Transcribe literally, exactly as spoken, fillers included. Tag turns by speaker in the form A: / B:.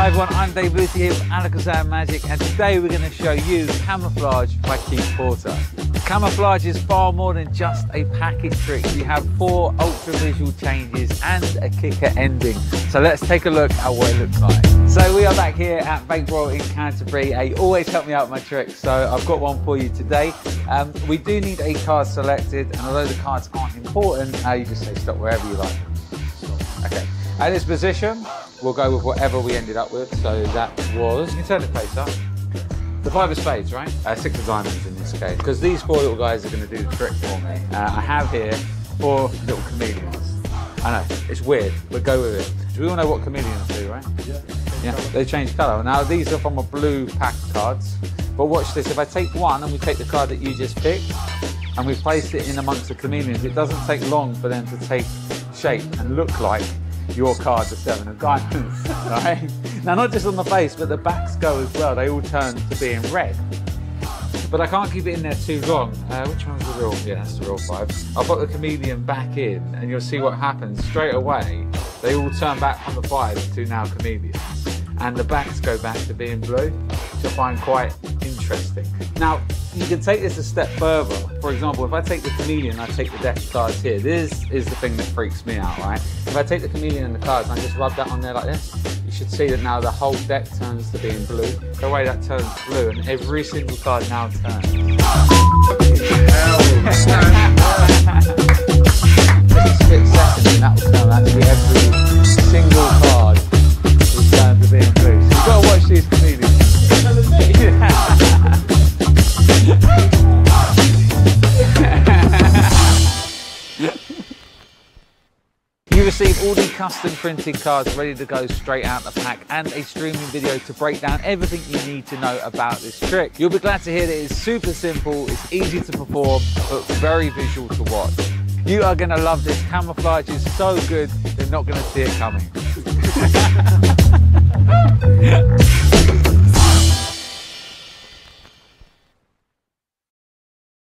A: Hi everyone, I'm Dave Lucy here with Alakazam Magic, and today we're going to show you Camouflage by Keith Porter. Camouflage is far more than just a package trick. You have four ultra visual changes and a kicker ending. So let's take a look at what it looks like. So we are back here at Bakewell in Canterbury. They always help me out with my tricks, so I've got one for you today. Um, we do need a card selected, and although the cards aren't important, uh, you just say stop wherever you like. Okay, at this position, we'll go with whatever we ended up with. So that was, you can turn the face up. The five of spades, right? Uh, six of diamonds in this case, because these four little guys are going to do the trick for me. Uh, I have here four little chameleons. I know, it's weird, but go with it. We all know what chameleons do, right? Yeah. Yeah, they change colour. Now these are from a blue pack of cards, but watch this. If I take one and we take the card that you just picked, and we place it in amongst the chameleons, it doesn't take long for them to take shape and look like your card, the seven of diamonds, right? Now, not just on the face, but the backs go as well. They all turn to being red. But I can't keep it in there too long. Uh, which one's the real? Yeah, that's the real five. I'll put the chameleon back in, and you'll see what happens. Straight away, they all turn back from the five to now chameleons. And the backs go back to being blue, which I find quite interesting. Now, you can take this a step further. For example, if I take the chameleon, I take the deck of cards here. This is the thing that freaks me out, right? If I take the chameleon and the cards and I just rub that on there like this, you should see that now the whole deck turns to being blue. The way that turns blue, and every single card now turns. Just a split second, and that will turn actually every single card will turn to being blue. So you've got to watch these chameleons. You receive all the custom printed cards ready to go straight out the pack, and a streaming video to break down everything you need to know about this trick. You'll be glad to hear that it's super simple, it's easy to perform, but very visual to watch. You are going to love this. Camouflage is so good, you're not going to see it coming.